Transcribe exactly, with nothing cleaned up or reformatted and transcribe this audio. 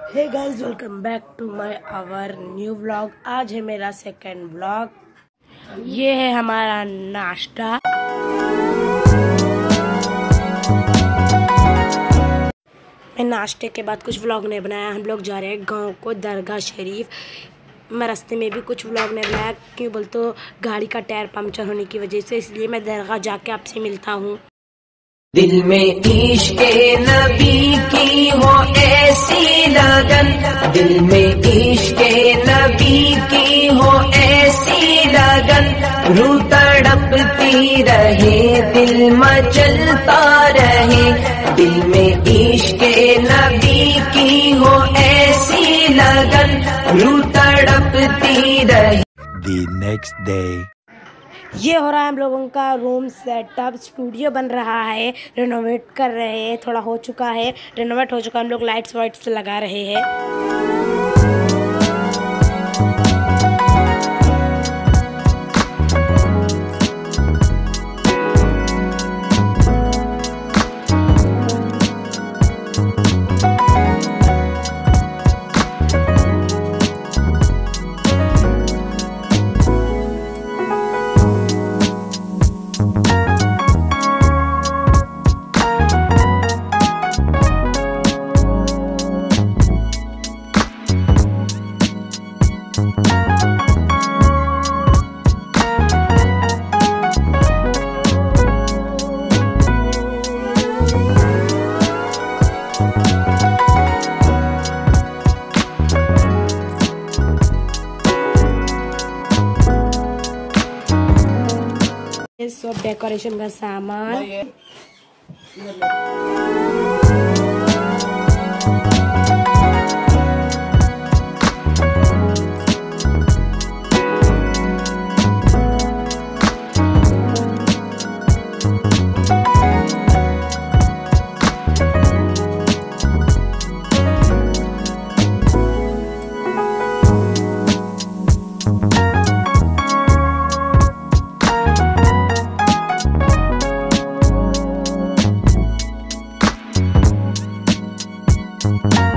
Hey guys, welcome back to my our new vlog. आज है मेरा सेकंड व्लॉग। ये है हमारा नाश्ता। मैं नाश्ते के बाद कुछ व्लॉग नहीं बनाया। हम लोग जा रहे हैं गांव को, दरगाह शरीफ। मैं रास्ते में भी कुछ व्लॉग नहीं बनाया, क्यों बोल तो गाड़ी का टायर पंक्चर होने की वजह से, इसलिए मैं दरगाह जाके आपसे मिलता हूँ। दिल में इश्क़े नबी की हो ऐसी लगन, दिल में इश्क़े नबी की हो ऐसी लगन, रूह तड़पती रहे, दिल मचलता रहे। दिल में इश्क़े नबी की हो ऐसी लगन, रूह तड़पती रहे। The next day. ये हो रहा है हम लोगों का रूम सेटअप। स्टूडियो बन रहा है, रेनोवेट कर रहे हैं। थोड़ा हो चुका है, रेनोवेट हो चुका है। हम लोग लाइट्स वाइट्स लगा रहे हैं। सब डेकोरेशन का सामान। you